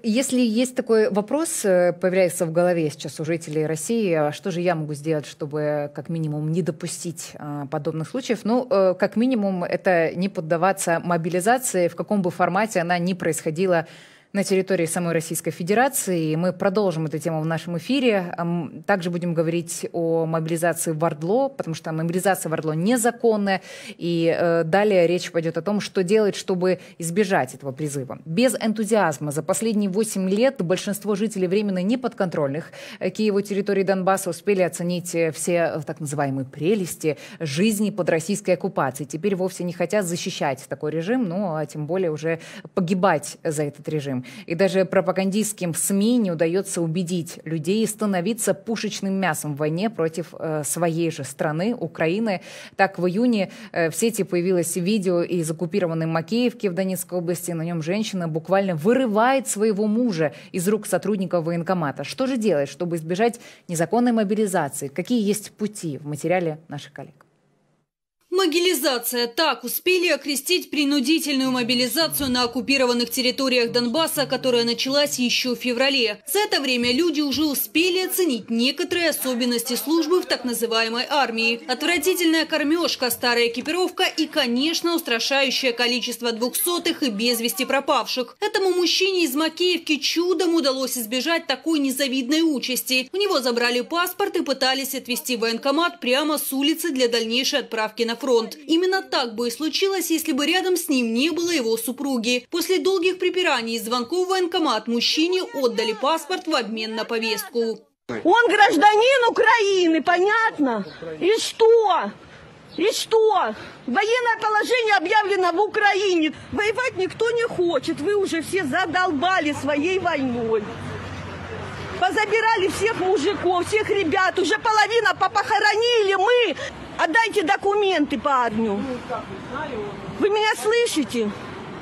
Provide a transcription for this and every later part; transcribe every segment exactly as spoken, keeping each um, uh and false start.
Если есть такой вопрос, появляется в голове сейчас у жителей России, что же я могу сделать, чтобы как минимум не допустить подобных случаев? Ну, как минимум, это не поддаваться мобилизации, в каком бы формате она ни происходила на территории самой Российской Федерации. Мы продолжим эту тему в нашем эфире. Также будем говорить о мобилизации в Ордло, потому что мобилизация в Ордло незаконная. И э, далее речь пойдет о том, что делать, чтобы избежать этого призыва. Без энтузиазма за последние восемь лет большинство жителей временно неподконтрольных Киеву территории Донбасса успели оценить все так называемые прелести жизни под российской оккупацией. Теперь вовсе не хотят защищать такой режим, ну а тем более уже погибать за этот режим. И даже пропагандистским СМИ не удается убедить людей становиться пушечным мясом в войне против э, своей же страны, Украины. Так, в июне э, в сети появилось видео из оккупированной Макеевки в Донецкой области. На нем женщина буквально вырывает своего мужа из рук сотрудников военкомата. Что же делать, чтобы избежать незаконной мобилизации? Какие есть пути? В материале наших коллег. Мобилизация. Так успели окрестить принудительную мобилизацию на оккупированных территориях Донбасса, которая началась еще в феврале. За это время люди уже успели оценить некоторые особенности службы в так называемой армии. Отвратительная кормежка, старая экипировка и, конечно, устрашающее количество двухсотых и без вести пропавших. Этому мужчине из Макеевки чудом удалось избежать такой незавидной участи. У него забрали паспорт и пытались отвезти в военкомат прямо с улицы для дальнейшей отправки на фронт. Именно так бы и случилось, если бы рядом с ним не было его супруги. После долгих припираний и звонков в военкомат мужчине отдали паспорт в обмен на повестку. Он гражданин Украины, понятно? И что? И что? Военное положение объявлено в Украине. Воевать никто не хочет. Вы уже все задолбали своей войной. Позабирали всех мужиков, всех ребят. Уже половина попохоронили мы. Отдайте документы парню. Вы меня слышите?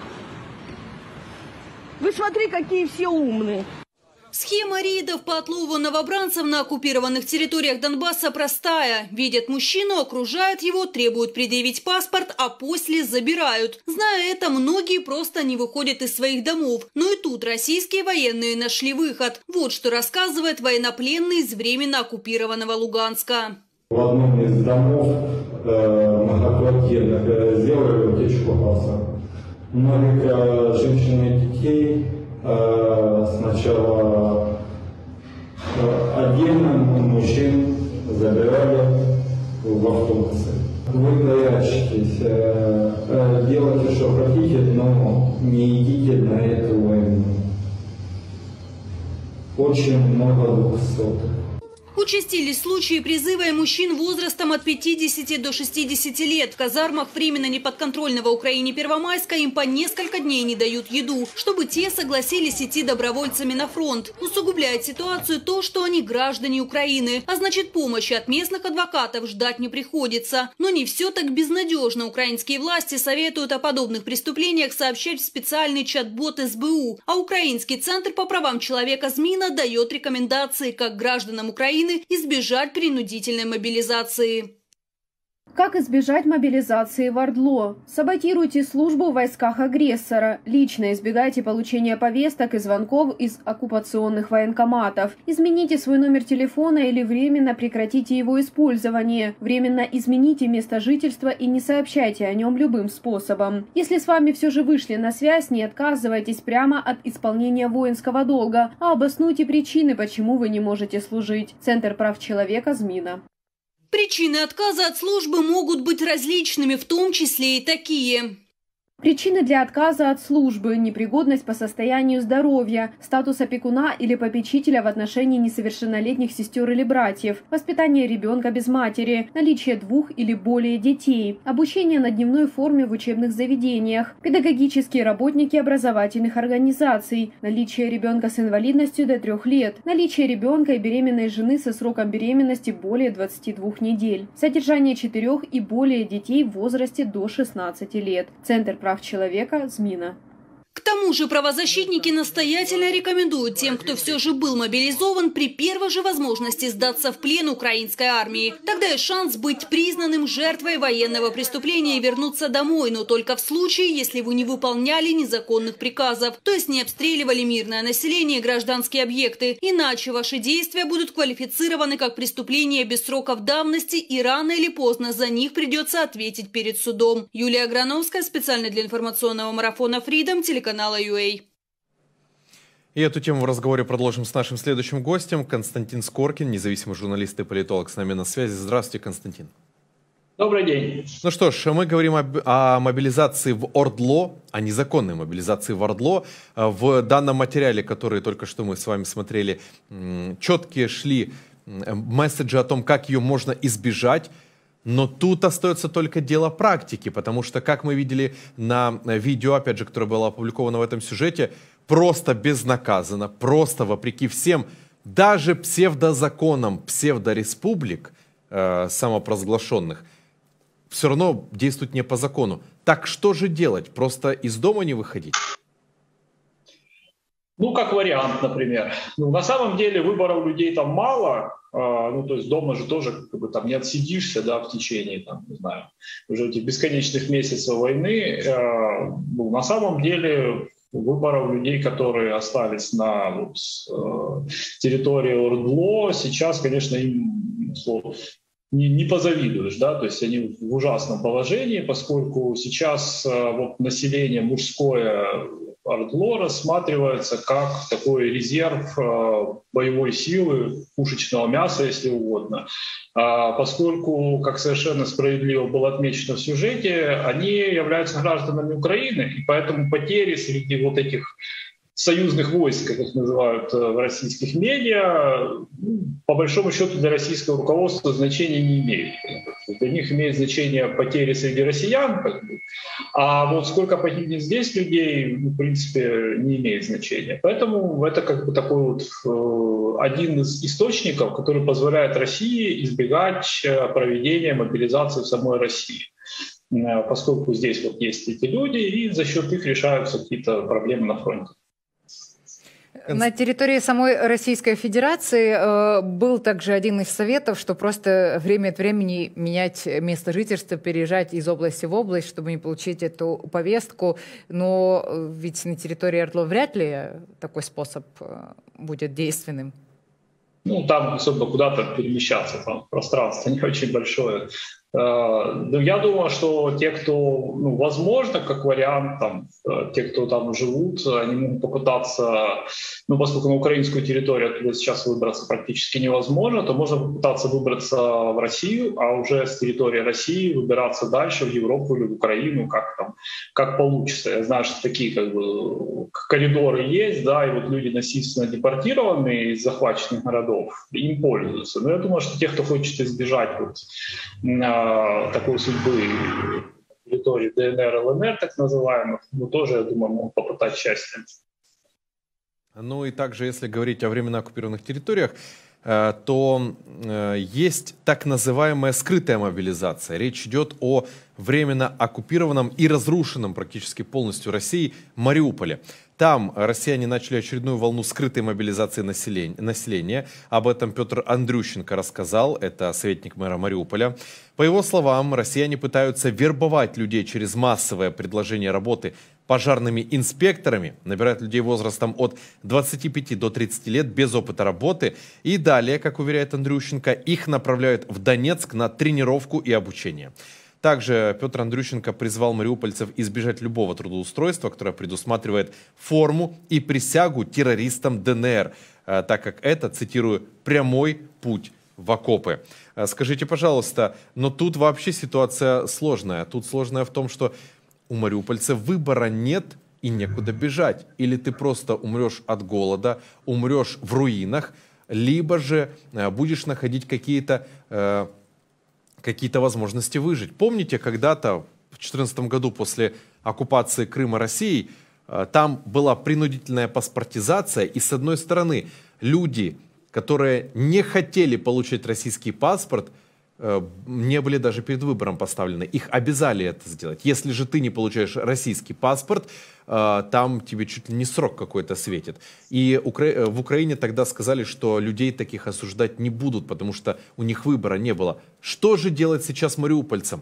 Вы смотри, какие все умные. Схема рейдов по отлову новобранцев на оккупированных территориях Донбасса простая. Видят мужчину, окружают его, требуют предъявить паспорт, а после забирают. Зная это, многие просто не выходят из своих домов. Но и тут российские военные нашли выход. Вот что рассказывает военнопленный из временно оккупированного Луганска. В одном из домов э, многоквартирных э, сделали утечку газа. Многих э, женщин и детей э, сначала э, отдельно мужчин забирали в автобусы. Вы прячетесь, э, э, делайте, что хотите, но не идите на эту войну. Очень много двухсотых. Участились случаи призыва и мужчин возрастом от пятидесяти до шестидесяти лет. В казармах временно неподконтрольного Украине Первомайска им по несколько дней не дают еду, чтобы те согласились идти добровольцами на фронт. Усугубляет ситуацию то, что они граждане Украины, а значит, помощи от местных адвокатов ждать не приходится. Но не все так безнадежно. Украинские власти советуют о подобных преступлениях сообщать в специальный чат-бот эс бэ у, а Украинский центр по правам человека ЗМИНа дает рекомендации, как гражданам Украины избежать принудительной мобилизации. Как избежать мобилизации в Ордло? Саботируйте службу в войсках агрессора. Лично избегайте получения повесток и звонков из оккупационных военкоматов. Измените свой номер телефона или временно прекратите его использование. Временно измените место жительства и не сообщайте о нем любым способом. Если с вами все же вышли на связь, не отказывайтесь прямо от исполнения воинского долга, а обоснуйте причины, почему вы не можете служить. Центр прав человека ЗМИНа. Причины отказа от службы могут быть различными, в том числе и такие. Причины для отказа от службы – непригодность по состоянию здоровья, статус опекуна или попечителя в отношении несовершеннолетних сестер или братьев, воспитание ребенка без матери, наличие двух или более детей, обучение на дневной форме в учебных заведениях, педагогические работники образовательных организаций, наличие ребенка с инвалидностью до трех лет, наличие ребенка и беременной жены со сроком беременности более двадцати двух недель, содержание четырех и более детей в возрасте до шестнадцати лет. Центр прав человека ЗМИНа. К тому же правозащитники настоятельно рекомендуют тем, кто все же был мобилизован, при первой же возможности сдаться в плен украинской армии. Тогда есть шанс быть признанным жертвой военного преступления и вернуться домой, но только в случае, если вы не выполняли незаконных приказов, то есть не обстреливали мирное население и гражданские объекты. Иначе ваши действия будут квалифицированы как преступления без сроков давности, и рано или поздно за них придется ответить перед судом. Юлия Грановская, специально для информационного марафона Freedom, телеканала ю эй. И эту тему в разговоре продолжим с нашим следующим гостем. Константин Скоркин, независимый журналист и политолог, с нами на связи. Здравствуйте, Константин. Добрый день. Ну что ж, мы говорим об, о мобилизации в Ордло, о незаконной мобилизации в Ордло. В данном материале, который только что мы с вами смотрели, четкие шли месседжи о том, как ее можно избежать. Но тут остается только дело практики, потому что, как мы видели на видео, опять же, которое было опубликовано в этом сюжете, просто безнаказанно, просто вопреки всем, даже псевдозаконам псевдореспублик э, самопровозглашенных, все равно действует не по закону. Так что же делать? Просто из дома не выходить? Ну, как вариант, например. Ну, на самом деле выбора у людей там мало. Э, ну, то есть дома же тоже как бы, там, не отсидишься, да, в течение, там, не знаю, уже этих бесконечных месяцев войны. Э, ну, на самом деле выбора у людей, которые остались на вот, э, территории Ордло, сейчас, конечно, им ну, не, не позавидуешь, да, то есть они в ужасном положении, поскольку сейчас э, вот, население мужское Ордло рассматривается как такой резерв э, боевой силы, пушечного мяса, если угодно. А поскольку, как совершенно справедливо было отмечено в сюжете, они являются гражданами Украины, и поэтому потери среди вот этих союзных войск, как их называют в российских медиа, по большому счету для российского руководства значения не имеют. Для них имеет значение потери среди россиян, как бы, а вот сколько погибнет здесь людей, в принципе, не имеет значения. Поэтому это как бы такой вот э, один из источников, который позволяет России избегать проведения мобилизации в самой России. Э, поскольку здесь вот есть эти люди, и за счет их решаются какие-то проблемы на фронте. На территории самой Российской Федерации э, был также один из советов, что просто время от времени менять место жительства, переезжать из области в область, чтобы не получить эту повестку. Но ведь на территории Ордло вряд ли такой способ э, будет действенным. Ну, там особо куда-то перемещаться, там пространство не очень большое. Ну, я думаю, что те, кто, ну, возможно, как вариант, там, те, кто там живут, они могут попытаться, ну, поскольку на украинскую территорию оттуда сейчас выбраться практически невозможно, то можно попытаться выбраться в Россию, а уже с территории России выбираться дальше в Европу или в Украину, как там, как получится. Я знаю, что такие как бы коридоры есть, да, и вот люди насильственно депортированные из захваченных городов, им пользуются. Но я думаю, что те, кто хочет избежать вот такой судьбы территории Дэ Эн Эр, Эл Эн Эр, так называемых, ну, тоже, я думаю, могут попытать счастье. Ну и также, если говорить о временно оккупированных территориях, то есть так называемая скрытая мобилизация. Речь идет о временно оккупированном и разрушенном практически полностью Россией Мариуполе. Там россияне начали очередную волну скрытой мобилизации населения. Об этом Петр Андрющенко рассказал, это советник мэра Мариуполя. По его словам, россияне пытаются вербовать людей через массовое предложение работы пожарными инспекторами, набирают людей возрастом от двадцати пяти до тридцати лет без опыта работы. И далее, как уверяет Андрющенко, их направляют в Донецк на тренировку и обучение. Также Петр Андрющенко призвал мариупольцев избежать любого трудоустройства, которое предусматривает форму и присягу террористам Дэ Эн Эр, так как это, цитирую, «прямой путь в окопы». Скажите, пожалуйста, но тут вообще ситуация сложная. Тут сложная в том, что у мариупольцев выбора нет и некуда бежать. Или ты просто умрешь от голода, умрешь в руинах, либо же будешь находить какие-то... Э, какие-то возможности выжить. Помните, когда-то в две тысячи четырнадцатом году после оккупации Крыма Россией там была принудительная паспортизация, и с одной стороны люди, которые не хотели получить российский паспорт, не были даже перед выбором поставлены. Их обязали это сделать. Если же ты не получаешь российский паспорт, там тебе чуть ли не срок какой-то светит. И в Украине тогда сказали, что людей таких осуждать не будут, потому что у них выбора не было. Что же делать сейчас мариупольцам?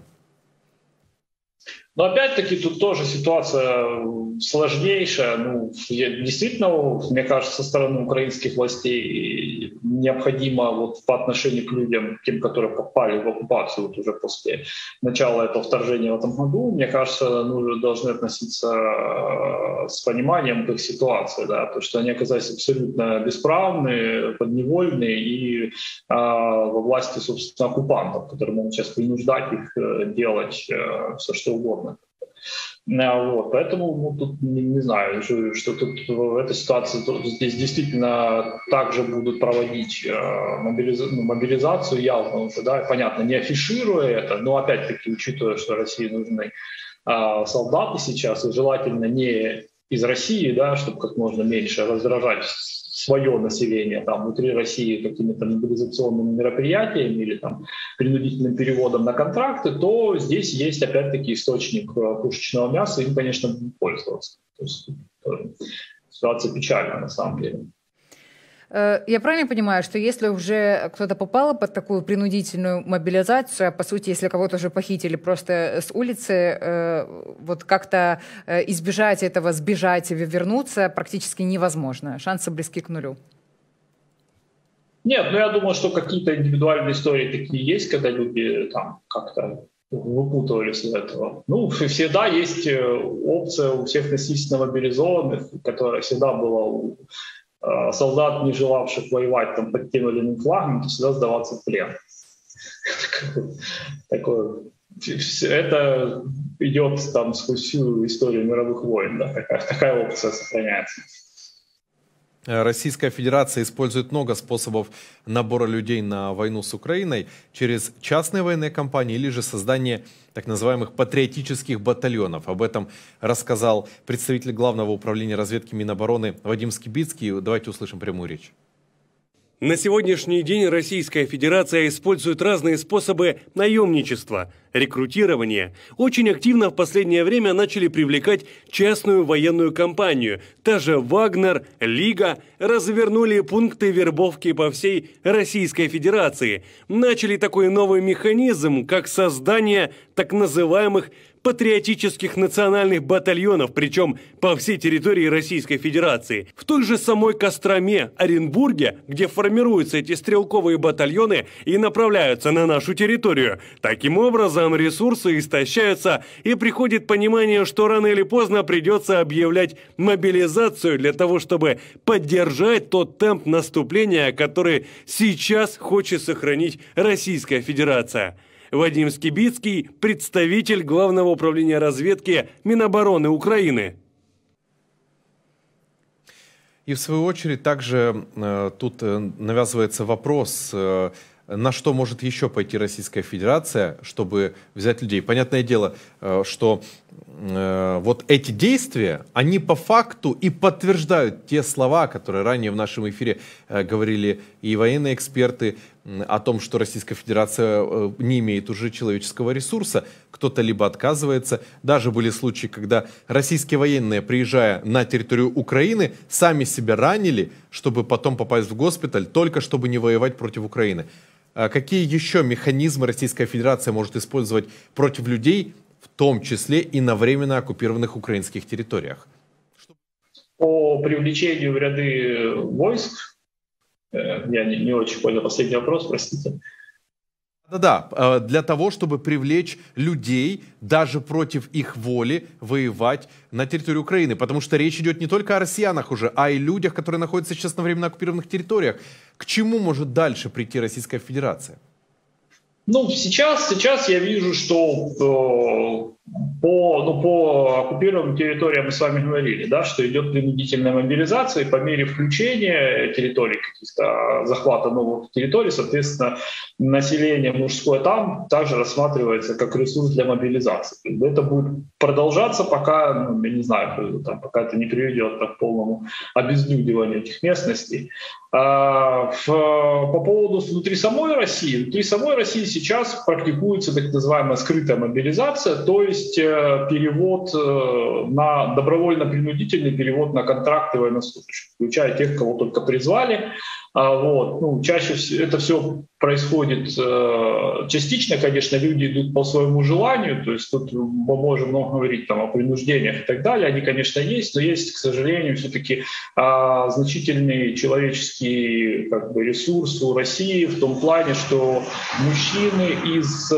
Но опять-таки тут тоже ситуация сложнейшая. Ну, действительно, мне кажется, со стороны украинских властей необходимо вот по отношению к людям, тем, которые попали в оккупацию вот уже после начала этого вторжения в этом году, мне кажется, ну, должны относиться с пониманием к их ситуации, да, то, что они оказались абсолютно бесправны, подневольны и а, во власти, собственно, оккупантов, которые могут сейчас принуждать их делать а, все, что угодно. Вот, поэтому ну, тут не, не знаю, что, что тут в этой ситуации здесь действительно также будут проводить э, мобилиза- ну, мобилизацию явно уже, да, понятно, не афишируя это, но опять-таки учитывая, что России нужны э, солдаты сейчас, и желательно не из России, да, чтобы как можно меньше раздражать свое население там, внутри России какими-то мобилизационными мероприятиями или там, принудительным переводом на контракты, то здесь есть опять-таки источник пушечного мяса, им, конечно, будут пользоваться. То есть, ситуация печальная на самом деле. Я правильно понимаю, что если уже кто-то попал под такую принудительную мобилизацию, а по сути, если кого-то уже похитили просто с улицы, вот как-то избежать этого, сбежать и вернуться практически невозможно? Шансы близки к нулю. Нет, ну я думаю, что какие-то индивидуальные истории такие есть, когда люди там как-то выпутывались из этого. Ну, всегда есть опция у всех насильственно мобилизованных, которая всегда была у солдат, не желавших воевать там, под тем или иным флагом, то всегда сдаваться в плен. Такое, это идет там сквозь всю историю мировых войн. Да, такая, такая опция сохраняется. Российская Федерация использует много способов набора людей на войну с Украиной через частные военные компании или же создание так называемых патриотических батальонов. Об этом рассказал представитель Главного управления разведки Минобороны Вадим Скибицкий. Давайте услышим прямую речь. На сегодняшний день Российская Федерация использует разные способы наемничества, рекрутирования. Очень активно в последнее время начали привлекать частную военную компанию. Та же «Вагнер», «Лига» развернули пункты вербовки по всей Российской Федерации. Начали такой новый механизм, как создание так называемых патриотических национальных батальонов, причем по всей территории Российской Федерации. В той же самой Костроме, Оренбурге, где формируются эти стрелковые батальоны и направляются на нашу территорию. Таким образом, ресурсы истощаются и приходит понимание, что рано или поздно придется объявлять мобилизацию для того, чтобы поддержать тот темп наступления, который сейчас хочет сохранить Российская Федерация. Вадим Скибицкий, представитель Главного управления разведки Минобороны Украины. И в свою очередь также э, тут э, навязывается вопрос, э, на что может еще пойти Российская Федерация, чтобы взять людей. Понятное дело, э, что э, вот эти действия, они по факту и подтверждают те слова, которые ранее в нашем эфире э, говорили и военные эксперты, о том, что Российская Федерация не имеет уже человеческого ресурса, кто-то либо отказывается. Даже были случаи, когда российские военные, приезжая на территорию Украины, сами себя ранили, чтобы потом попасть в госпиталь, только чтобы не воевать против Украины. Какие еще механизмы Российская Федерация может использовать против людей, в том числе и на временно оккупированных украинских территориях? По привлечению в ряды войск, я не, не очень понял последний вопрос, простите. Да-да, для того, чтобы привлечь людей, даже против их воли, воевать на территории Украины. Потому что речь идет не только о россиянах уже, а и людях, которые находятся сейчас на временно оккупированных территориях. К чему может дальше прийти Российская Федерация? Ну, сейчас, сейчас я вижу, что По, ну, по оккупированным территориям мы с вами говорили, да, что идет принудительная мобилизация, и по мере включения территорий, каких-то захвата новых территорий, соответственно, население мужское там также рассматривается как ресурс для мобилизации. Это будет продолжаться, пока, ну, я не знаю, там, пока это не приведет к полному обезлюдиванию этих местностей. А, в, по поводу внутри самой России, внутри самой России сейчас практикуется так называемая скрытая мобилизация, то есть э, перевод э, на добровольно-принудительный перевод на контракты военнослужащих, включая тех, кого только призвали. А, вот, ну, чаще всего это все происходит э, частично, конечно, люди идут по своему желанию, то есть тут мы можем много говорить там, о принуждениях и так далее, они, конечно, есть, но есть, к сожалению, все-таки э, значительный человеческий как бы, ресурс у России в том плане, что мужчины из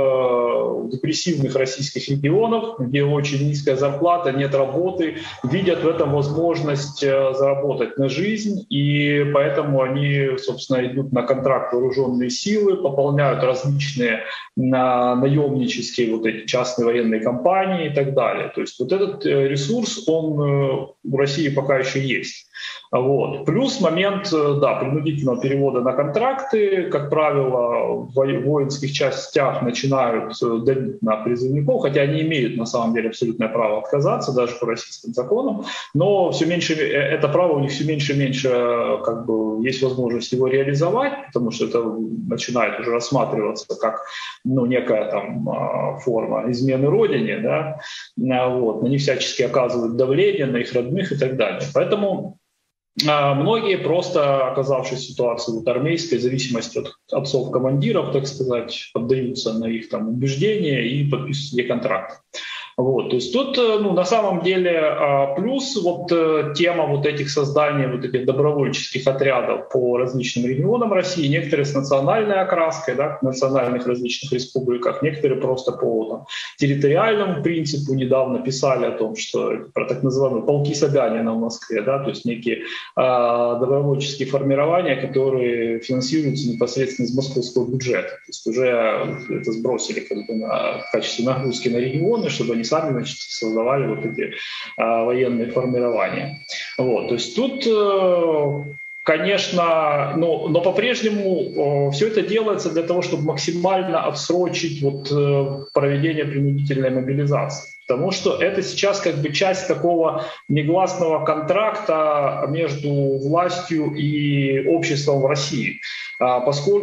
э, депрессивных российских регионов, где очень низкая зарплата, нет работы, видят в этом возможность э, заработать на жизнь, и поэтому они, собственно, идут на контракт вооруженных силы, пополняют различные на, наемнические вот эти частные военные компании и так далее. То есть вот этот ресурс, он у России пока еще есть. Вот. Плюс момент, да, принудительного перевода на контракты. Как правило, в воинских частях начинают давить на призывников, хотя они имеют на самом деле абсолютное право отказаться, даже по российским законам, но все меньше, это право у них все меньше и меньше как бы, есть возможность его реализовать, потому что это начинает уже рассматриваться как ну, некая там форма измены родине, да, вот, на них всячески оказывают давление, на их родных и так далее. Поэтому многие, просто оказавшись в ситуации вот, армейской, в зависимости от отцов-командиров, так сказать, поддаются на их там, убеждения и подписывают себе контракт. Вот, то есть тут ну, на самом деле плюс вот тема вот этих создания вот этих добровольческих отрядов по различным регионам России, некоторые с национальной окраской, да, в национальных различных республиках, некоторые просто по там, территориальному принципу недавно писали о том, что про так называемые полки Собянина в Москве, да, то есть некие а, добровольческие формирования, которые финансируются непосредственно из московского бюджета. То есть уже это сбросили как бы, на, в качестве нагрузки на регионы, чтобы они сами значит, создавали вот эти а, военные формирования. Вот, то есть тут, э, конечно, но, но по-прежнему э, все это делается для того, чтобы максимально отсрочить вот, э, проведение принудительной мобилизации. Потому что это сейчас как бы часть такого негласного контракта между властью и обществом в России. А,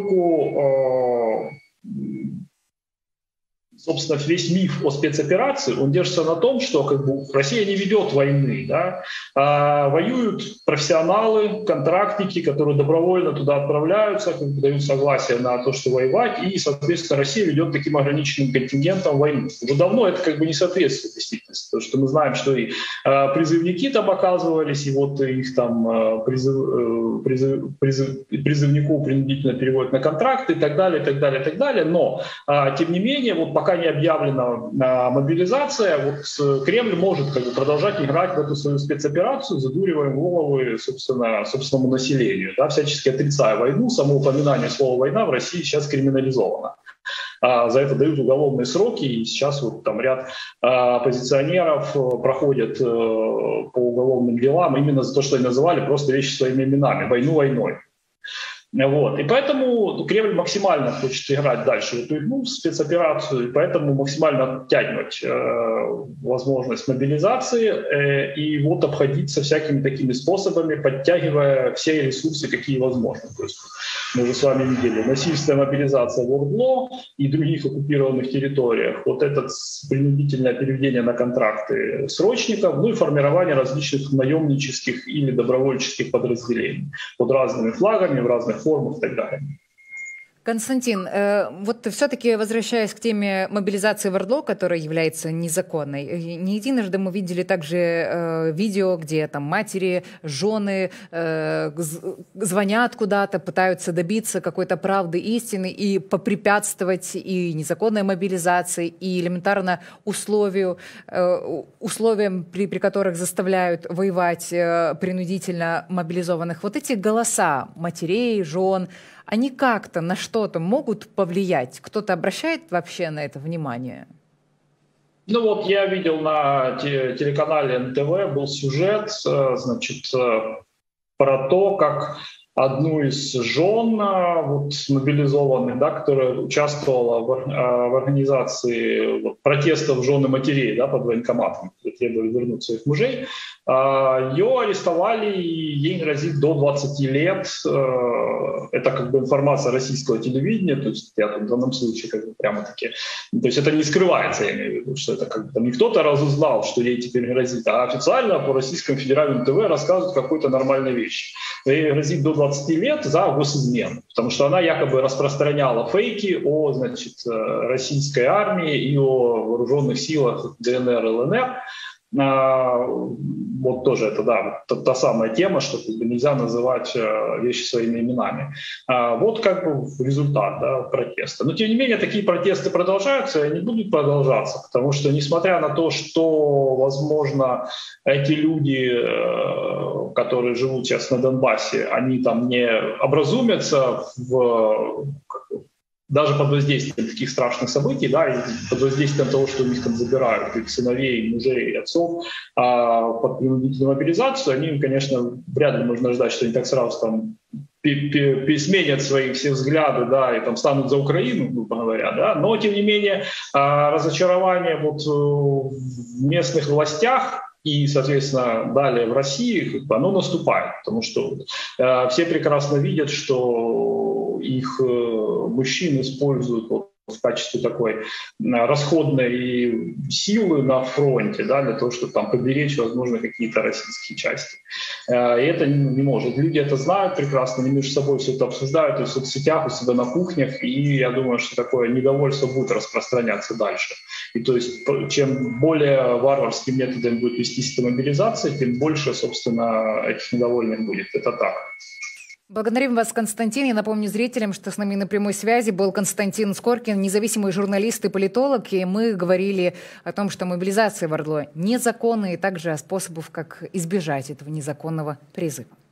поскольку э, собственно, весь миф о спецоперации, он держится на том, что как бы, Россия не ведет войны. Да? А, воюют профессионалы, контрактники, которые добровольно туда отправляются, как бы, дают согласие на то, что воевать, и, соответственно, Россия ведет таким ограниченным контингентом войну. Уже давно это как бы не соответствует действительности, потому что мы знаем, что и а, призывники там оказывались, и вот их там а, призыв, призыв, призыв, призывников принудительно переводят на контракты и так далее, и так далее, и так далее. Но, а, тем не менее, вот пока не объявлена а, мобилизация, вот Кремль может как бы, продолжать играть в эту свою спецоперацию, задуривая головы собственно, собственному населению, да, всячески отрицая войну. Само упоминание слова «война» в России сейчас криминализовано. А, за это дают уголовные сроки, и сейчас вот, там ряд а, оппозиционеров проходят а, по уголовным делам именно за то, что они называли просто вещи своими именами – войну войной. Вот. И поэтому Кремль максимально хочет играть дальше в эту игру, в спецоперацию, и поэтому максимально оттягивать э, возможность мобилизации э, и вот обходиться всякими такими способами, подтягивая все ресурсы, какие возможны. То есть мы уже с вами видели насильственная мобилизация в ОРДЛО и других оккупированных территориях, вот это принудительное переведение на контракты срочников, ну и формирование различных наемнических или добровольческих подразделений под разными флагами, в разных формах и так далее. Константин, вот все-таки возвращаясь к теме мобилизации в ОРДЛО, которая является незаконной, не единожды мы видели также видео, где там матери, жены звонят куда-то, пытаются добиться какой-то правды, истины и попрепятствовать и незаконной мобилизации, и элементарно условию, условиям, при, при которых заставляют воевать принудительно мобилизованных. Вот эти голоса матерей, жен, они как-то на что-то могут повлиять? Кто-то обращает вообще на это внимание? Ну вот я видел на телеканале эн тэ вэ был сюжет, значит, про то, как одну из жен вот, мобилизованных, да, которая участвовала в, в организации вот, протестов жены матерей, да, под военкоматом, требовали вернуть своих мужей, ее арестовали, и ей грозит до двадцати лет. Это как бы информация российского телевидения, то есть я в данном случае как бы прямо-таки, то есть это не скрывается, я имею в виду, что это как бы там не кто-то разузнал, что ей теперь грозит, а официально по российскому федеральному ТВ рассказывают какой-то нормальной вещи. Ей грозит до двадцати лет за госизмену, потому что она якобы распространяла фейки о, значит, российской армии и о вооруженных силах дэ эн эр, эл эн эр. Вот тоже это, да, та, та самая тема, что как бы, нельзя называть вещи своими именами. Вот как бы результат, да, протеста. Но тем не менее такие протесты продолжаются и они будут продолжаться, потому что несмотря на то, что, возможно, эти люди, которые живут сейчас на Донбассе, они там не образумятся в... даже под воздействием таких страшных событий, да, и под воздействием того, что у них там забирают их сыновей, мужей, отцов, а под принудительную мобилизацию, они, конечно, вряд ли можно ждать, что они так сразу там пересменят свои все взгляды, да, и там станут за Украину, грубо говоря, да, но, тем не менее, разочарование вот в местных властях и, соответственно, далее в России, оно наступает, потому что э, все прекрасно видят, что их э, мужчин используют вот, в качестве такой расходной силы на фронте, да, для того, чтобы там поберечь, возможно, какие-то российские части. И это не может. Люди это знают прекрасно, они между собой все это обсуждают и в соцсетях, у себя на кухнях, и я думаю, что такое недовольство будет распространяться дальше. И то есть чем более варварским методом будет вестись эта мобилизация, тем больше, собственно, этих недовольных будет. Это так. Благодарим вас, Константин. Я напомню зрителям, что с нами на прямой связи был Константин Скоркин, независимый журналист и политолог. И мы говорили о том, что мобилизация в Ордло незаконна, и также о способах, как избежать этого незаконного призыва.